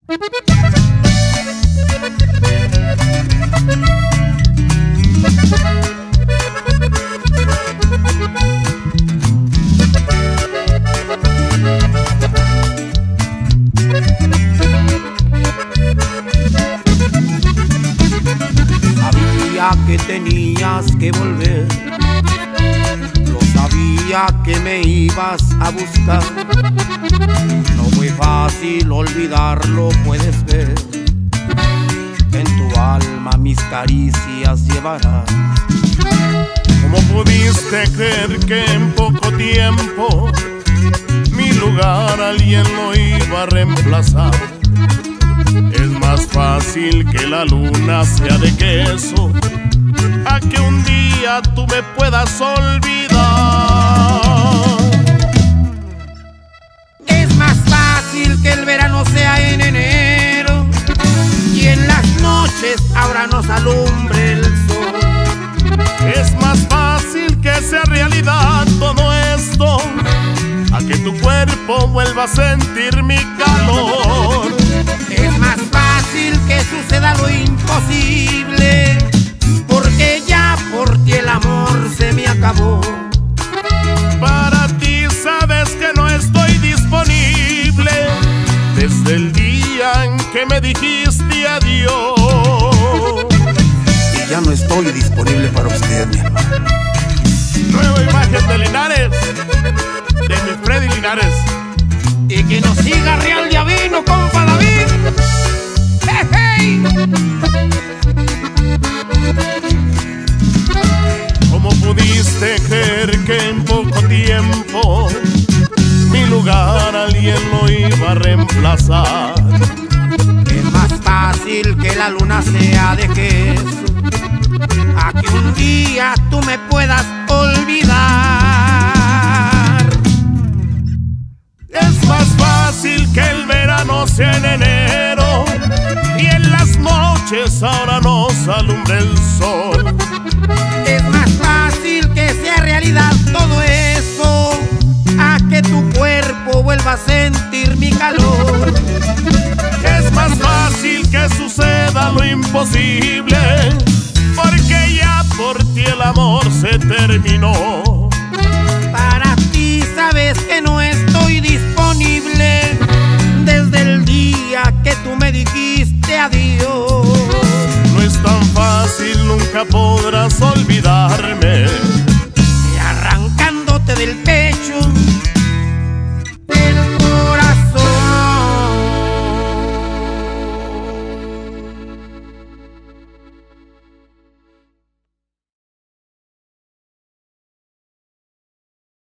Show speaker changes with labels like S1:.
S1: Sabía que tenías que volver, lo sabía que me ibas a buscar. No fue fácil olvidarlo, puedes ver, en tu alma mis caricias llevarás.
S2: ¿Cómo pudiste creer que en poco tiempo mi lugar alguien lo iba a reemplazar? Es más fácil que la luna sea de queso a que un día tú me puedas olvidar.
S1: Es más fácil que el verano sea en enero y en las noches ahora nos alumbre el sol.
S2: Es más fácil que sea realidad todo esto a que tu cuerpo vuelva a sentir mi calor.
S1: Es más fácil que suceda lo imposible, porque ya por ti el amor se me acabó.
S2: Para ti sabes que no estoy disponible desde el día en que me dijiste adiós.
S3: Y ya no estoy disponible para usted, mi hermano.
S2: Nueva imagen de Linares, de mi Freddy Linares.
S1: Y que nos siga Real Diabino, compa David. ¡Hey, hey!
S2: ¿Cómo pudiste creer que en poco tiempo mi lugar alguien lo iba a reemplazar?
S1: Es más fácil que la luna sea de queso a que un día tú me puedas olvidar.
S2: Es más fácil que el verano sea en enero y en las noches ahora nos alumbre el sol.
S1: Es más fácil que sea realidad todo eso a que tu cuerpo vuelva a sentir mi calor.
S2: Es más fácil que suceda lo imposible, porque ya por ti el amor se terminó.
S1: Para ti sabes que no estoy disponible desde el día que tú me dijiste adiós.